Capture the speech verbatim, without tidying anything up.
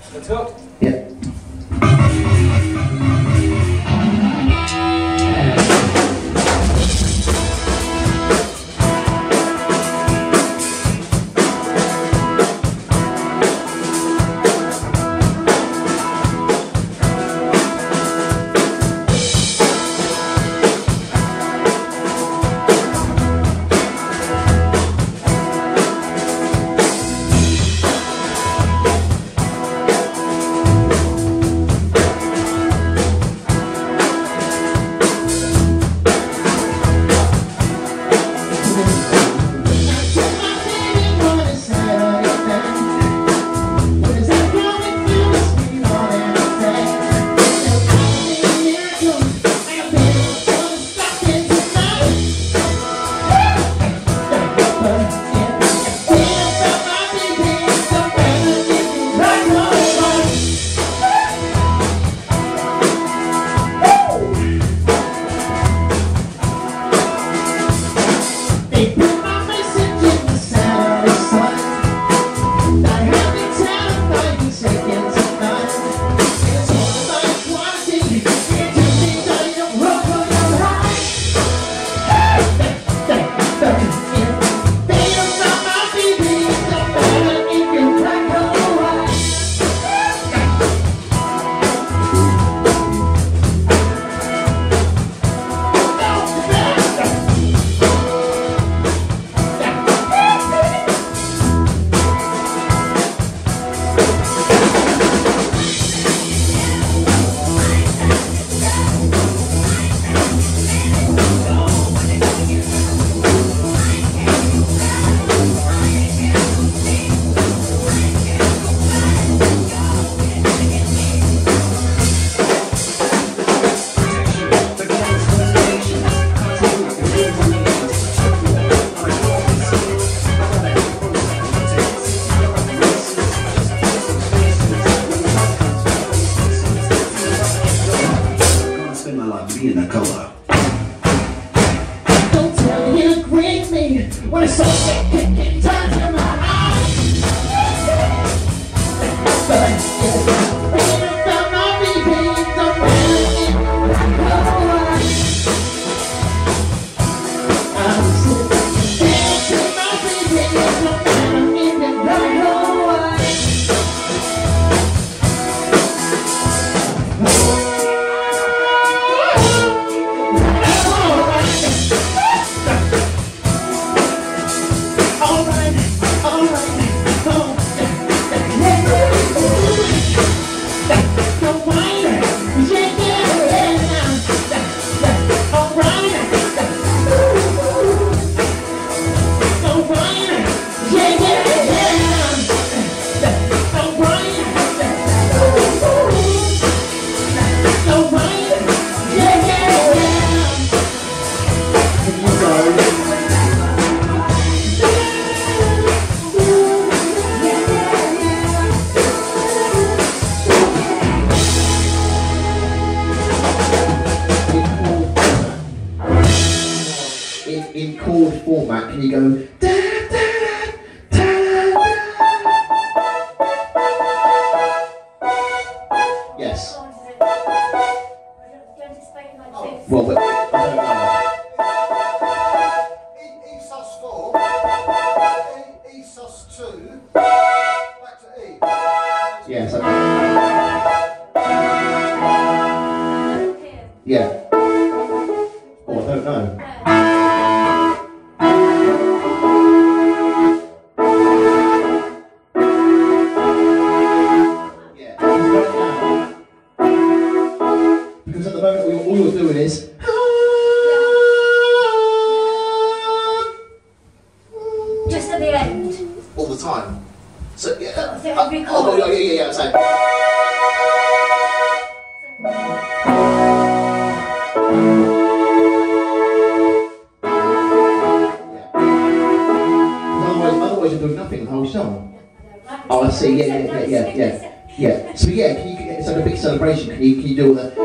Let's go. Yeah. In chord format, can you go da, da, da, da. Yes. Oh, well, but I don't know. E, E sus four, E, E sus two, back to E. Yes. Okay. Yeah. Oh, I don't know. Because at the moment, we, all you're doing is just at the end. all the time. So yeah. So, so Uh, every oh, chord. yeah, yeah, yeah. So. Otherwise, otherwise you're doing nothing the whole song. Oh, I see. Yeah, yeah, yeah, yeah, yeah. Yeah. So yeah, can you, it's like a big celebration. Can you, can you do all the